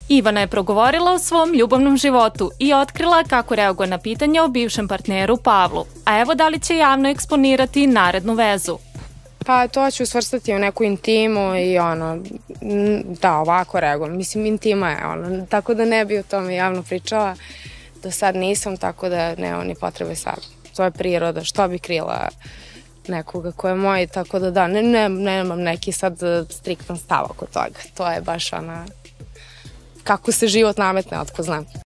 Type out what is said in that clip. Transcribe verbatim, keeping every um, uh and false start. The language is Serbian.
Ivana je progovorila o svom ljubavnom životu i otkrila kako reaguje na pitanje o bivšem partneru Pavlu. A evo da li će javno eksponirati narednu vezu. Pa to ću svrstati u neku intimu i ono, da, ovako reagujem. Mislim, intima je ono, tako da ne bi o tome javno pričala. Do sad nisam, tako da nema ni potrebe sad. To je priroda, što bi krila nekoga ko je moj, tako da da, ne, ne, nemam neki sad striktan stav oko toga. To je baš ona, kako se život nametne, otko znam.